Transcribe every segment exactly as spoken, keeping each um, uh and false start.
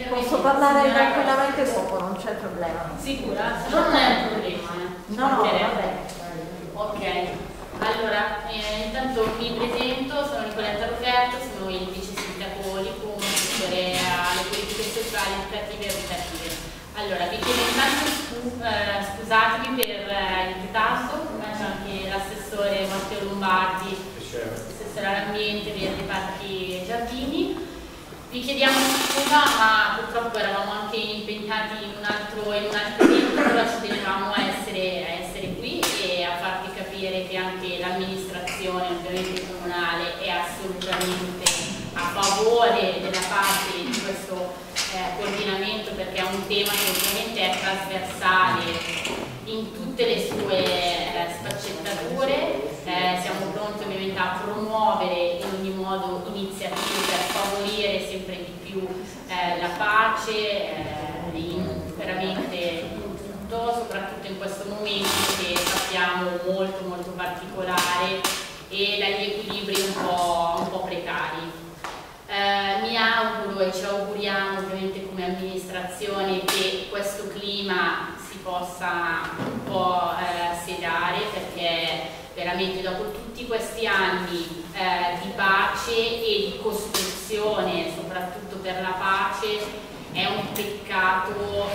Posso parlare tranquillamente dopo, non c'è problema. Sicura? Non è un problema. Eh. No, no, vabbè. Ok, allora eh, intanto mi presento, sono Nicoletta Roberto, sono il vice sindaco di Como, assessore alle politiche sociali, educative e educative. Allora, vi chiedo intanto scu eh, scusatevi per eh, il ritardo, ma c'è anche l'assessore Matteo Lombardi, assessore all'ambiente, verde, parchi e giardini. Vi chiediamo scusa, ma purtroppo eravamo anche impegnati in un altro, in un altro evento, però ci tenevamo a essere, a essere qui e a farvi capire che anche l'amministrazione ovviamente comunale è assolutamente a favore della parte di questo eh, coordinamento, perché è un tema che ovviamente è trasversale in tutte le sue eh, sfaccettature. Eh, siamo pronti ovviamente a promuovere in ogni modo iniziative per favorire sempre di più eh, la pace, eh, in, veramente in tutto, soprattutto in questo momento che sappiamo molto molto particolare e dagli equilibri un po', un po' precari. Eh, mi auguro e ci auguriamo ovviamente come amministrazione che questo clima si possa un po' eh, sedare, perché veramente dopo tutti questi anni eh, di pace e di costruzione, soprattutto per la pace, è un peccato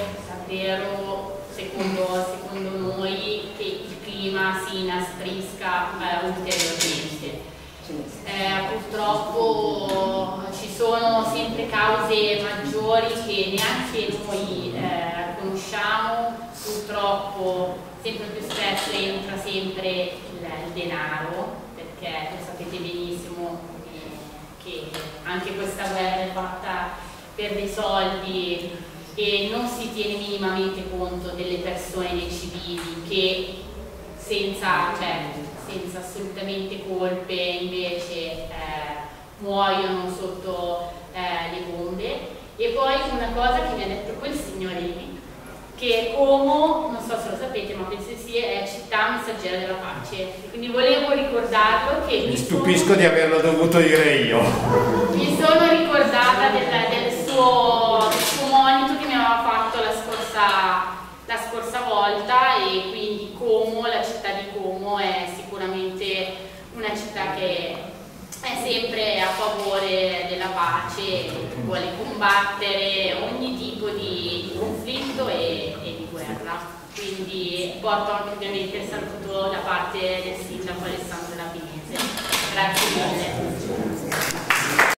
davvero, secondo, secondo noi, che il clima si inasprisca eh, ulteriormente. Eh, purtroppo ci sono sempre cause maggiori che neanche noi eh, conosciamo, purtroppo sempre più spesso entra sempre il, il denaro, perché lo sapete benissimo eh, che anche questa guerra è fatta per dei soldi e non si tiene minimamente conto delle persone, dei civili che senza, cioè, senza assolutamente colpe invece eh, muoiono sotto eh, le bombe. E poi una cosa che mi ha detto quel signore lì, che Como, non so se lo sapete, ma penso sia, è città messaggera della pace, quindi volevo ricordarlo. Che mi stupisco sono, di averlo dovuto dire io. Mi sono ricordata del, del, suo, del suo monito che mi aveva fatto la scorsa la scorsa volta, e quindi Como, la città di Como, è sicuramente una città che è sempre a favore della pace e vuole combattere ogni tipo di, di conflitto e, e di guerra. Quindi porto anche ovviamente il saluto da parte del sindaco Alessandro Lapinese. Grazie mille.